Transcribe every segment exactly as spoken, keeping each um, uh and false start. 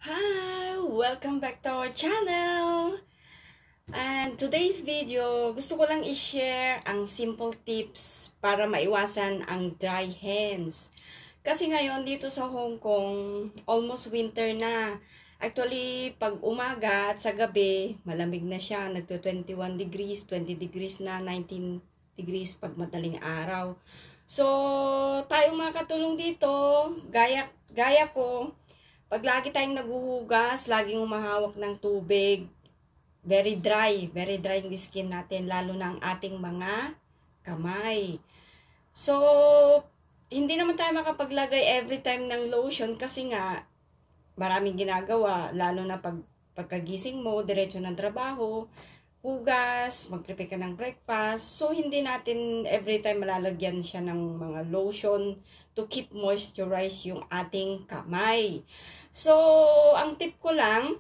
Hi! Welcome back to our channel! And today's video, gusto ko lang i-share ang simple tips para maiwasan ang dry hands. Kasi ngayon dito sa Hong Kong, almost winter na. Actually, pag umaga at sa gabi, malamig na siya. Nagto twenty-one degrees, twenty degrees na, nineteen degrees pag madaling araw. So, tayong mga katulong dito, gaya, gaya ko, pag lagi tayong naguhugas, laging umahawak ng tubig, very dry, very dry yung skin natin, lalo na ang ating mga kamay. So, hindi naman tayo makapaglagay every time ng lotion kasi nga, maraming ginagawa, lalo na pag pagkagising mo, diretso ng trabaho, hugas, mag-prepare ka ng breakfast. So, hindi natin every time malalagyan siya ng mga lotion to keep moisturize yung ating kamay. So, ang tip ko lang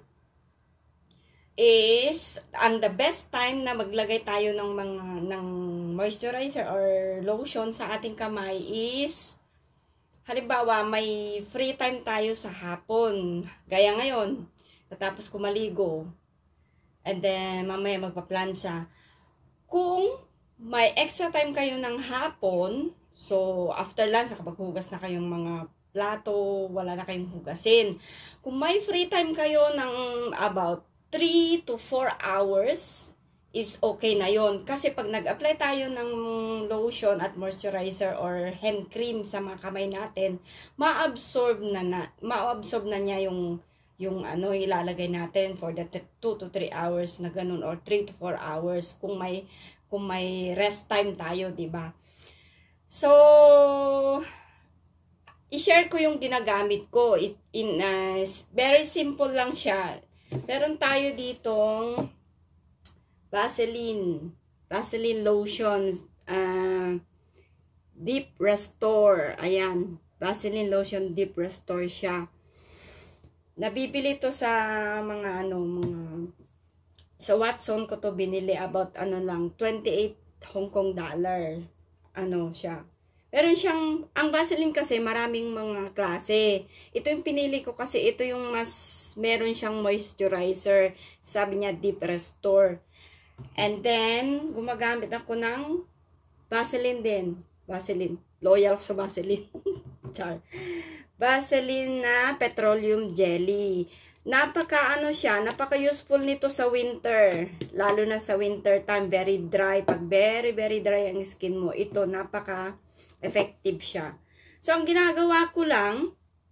is, ang the best time na maglagay tayo ng mga ng moisturizer or lotion sa ating kamay is, halimbawa, may free time tayo sa hapon. Gaya ngayon, natapos ko maligo. And then, mamaya magpa-plansa. Kung may extra time kayo ng hapon, so, after lunch, nakapaghugas na kayong mga plato, wala na kayong hugasin. Kung may free time kayo ng about three to four hours, is okay na yon. Kasi pag nag-apply tayo ng lotion at moisturizer or hand cream sa mga kamay natin, ma-absorb na, na ma-absorb na niya yung yung ano ilalagay natin for the two to three hours na ganun, or three to four hours kung may kung may rest time tayo, di ba? So, i-share ko yung ginagamit ko. It, in uh, very simple lang siya. Meron tayo ditong Vaseline, Vaseline lotion, uh, Deep Restore. Ayan, Vaseline lotion Deep Restore siya. Nabibili to sa mga ano, mga sa Watson ko to binili, about ano lang, twenty-eight Hong Kong dollar. Ano siya. Meron siyang, ang Vaseline kasi maraming mga klase. Ito yung pinili ko kasi ito yung mas, meron siyang moisturizer. Sabi niya Deep Restore. And then, gumagamit ako ng Vaseline din. Vaseline. Loyal sa Vaseline. Char. Vaseline na petroleum jelly. Napaka ano siya, napaka useful nito sa winter. Lalo na sa winter time, very dry. Pag very, very dry ang skin mo, ito napaka effective siya. So, ang ginagawa ko lang,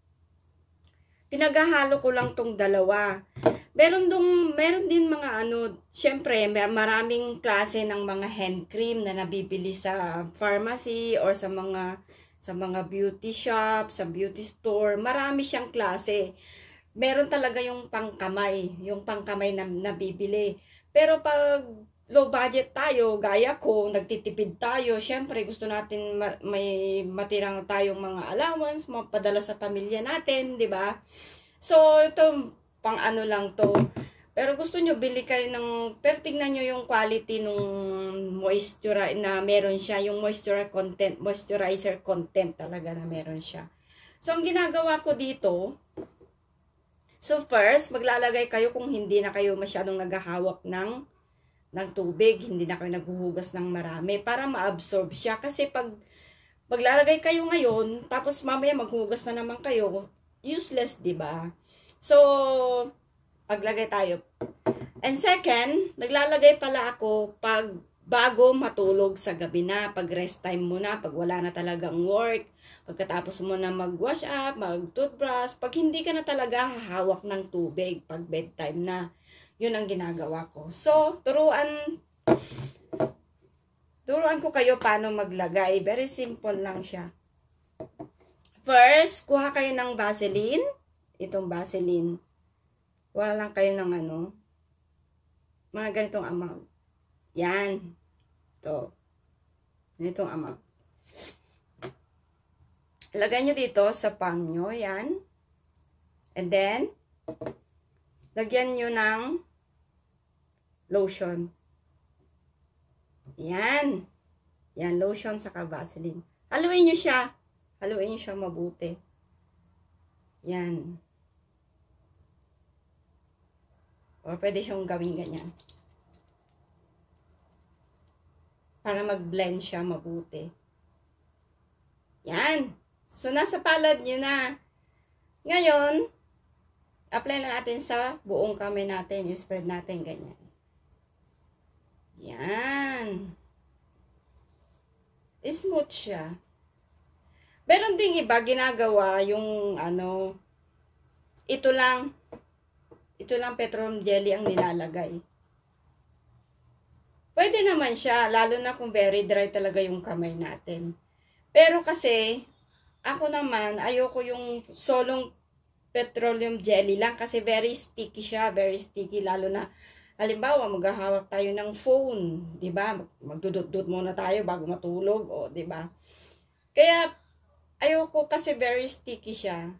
pinaghahalo ko lang tong dalawa. Meron dong, meron din mga ano, syempre, maraming klase ng mga hand cream na nabibili sa pharmacy or sa mga sa mga beauty shop, sa beauty store. Marami siyang klase. Meron talaga yung pangkamay, yung pangkamay na nabibili. Pero pag low budget tayo, gaya ko, nagtitipid tayo, syempre gusto natin ma may matirang tayong mga allowance, mapadala sa pamilya natin, di ba? So, ito, pang ano lang to. Pero gusto nyo, bili kayo ng, pero tingnan nyo yung quality nung moisturizer na meron siya, yung moisturizer content, moisturizer content talaga na meron siya. So, ang ginagawa ko dito, so first, maglalagay kayo kung hindi na kayo masyadong naghahawak ng ng tubig, hindi na kayo naghuhugas ng marami para ma-absorb siya. Kasi pag maglalagay kayo ngayon, tapos mamaya maghugas na naman kayo, useless, di ba? So, paglagay tayo. And second, naglalagay pala ako pag bago matulog sa gabi na, pag rest time mo na, pag wala na talagang work, pagkatapos mo na mag-wash up, mag-toothbrush, pag hindi ka na talaga hahawak ng tubig, pag bedtime na. Yun ang ginagawa ko. So, turuan, turuan ko kayo paano maglagay. Very simple lang siya. First, kuha kayo ng Vaseline. Itong Vaseline. Kuha lang kayo ng ano, mga ganitong amount. Yan. Ito. Ganitong amount. Lagay nyo dito sa palm nyo. Yan. And then, lagyan nyo ng lotion. Yan. Yan, lotion saka Vaseline. Haluin nyo siya. Haluin nyo siya mabuti. Yan. Or pwede siyang gawin ganyan. Para mag-blend siya mabuti. Yan. So, nasa palad nyo na. Ngayon, apply na natin sa buong kamay natin. I-spread natin ganyan. Yan. Smooth siya. Meron ding iba ginagawa yung ano, ito lang, ito lang petroleum jelly ang nilalagay. Pwede naman siya, lalo na kung very dry talaga yung kamay natin. Pero kasi, ako naman, ayoko yung solong petroleum jelly lang kasi very sticky siya, very sticky, lalo na, halimbawa, maghahawak tayo ng phone, di ba? Magdudot-dot muna tayo bago matulog, o di ba? Kaya, ayoko kasi very sticky siya.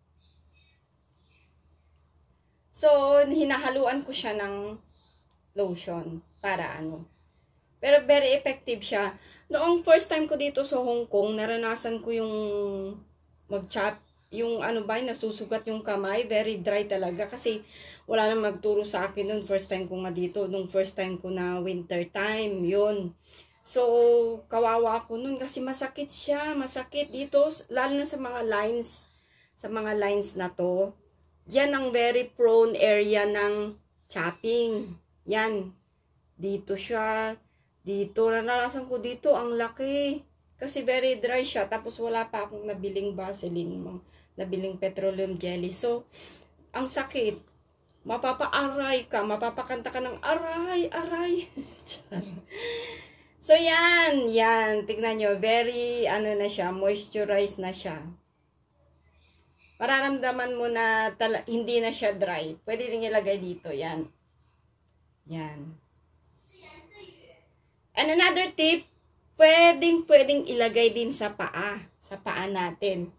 So, hinahaluan ko siya ng lotion para ano. Pero very effective siya. Noong first time ko dito sa Hong Kong, naranasan ko yung mag-chop, yung ano ba, nasusugat yung kamay, very dry talaga kasi wala nang magturo sa akin noon, first time ko nga dito, nung first time ko na winter time, yun. So, kawawa ako noon kasi masakit siya, masakit dito, lalo na sa mga lines, sa mga lines na to. Yan ang very prone area ng chopping. Yan. Dito siya. Dito. Naranasan ko dito. Ang laki. Kasi very dry siya. Tapos wala pa akong nabiling Vaseline. Nabiling petroleum jelly. So, ang sakit. Mapapaaray ka. Mapapakanta ka ng aray, aray. So, yan. Yan. Tignan nyo. Very, ano na siya. Moisturized na siya. Mararamdaman mo na tala, hindi na siya dry. Pwede rin ilagay dito. Yan. Yan. And another tip, pwedeng pwedeng ilagay din sa paa. Sa paa natin.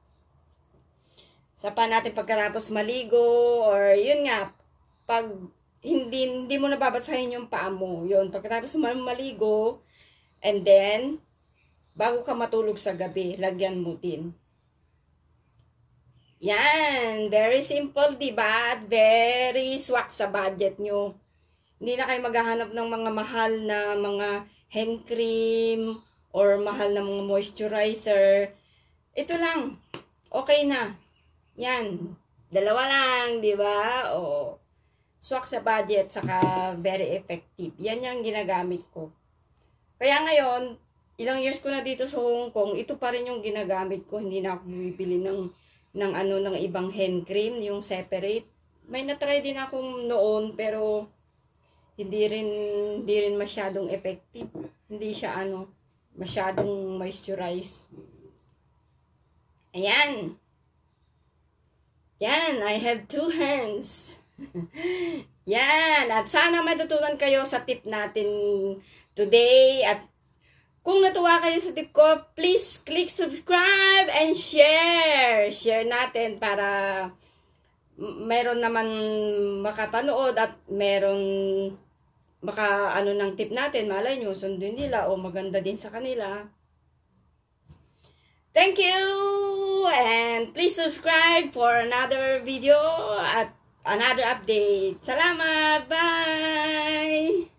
Sa paa natin pagkatapos maligo. Or yun nga, pag hindi, hindi mo nababasahin yung paa mo. Yun, pagkatapos maligo. And then, bago ka matulog sa gabi, lagyan mo din. Yan, very simple, diba? At very swak sa budget nyo. Hindi na kayo maghahanap ng mga mahal na mga hand cream or mahal na mga moisturizer. Ito lang, okay na. Yan, dalawa lang, diba? O, swak sa budget, saka very effective. Yan yung ginagamit ko. Kaya ngayon, ilang years ko na dito sa Hong Kong, ito pa rin yung ginagamit ko. Hindi na ako bibili ng ng ano ng ibang hand cream, yung separate. May na-try din akong noon pero hindi rin hindi rin masyadong effective. Hindi siya ano masyadong moisturize. Ayan. Yan, I have two hands. Yan, at sana matutunan kayo sa tip natin today. At kung natuwa kayo sa tip ko, please click subscribe and share. Share natin para meron naman makapanood at meron maka ano ng tip natin. Malay nyo, sundin nila o maganda din sa kanila. Thank you! And please subscribe for another video at another update. Salamat! Bye!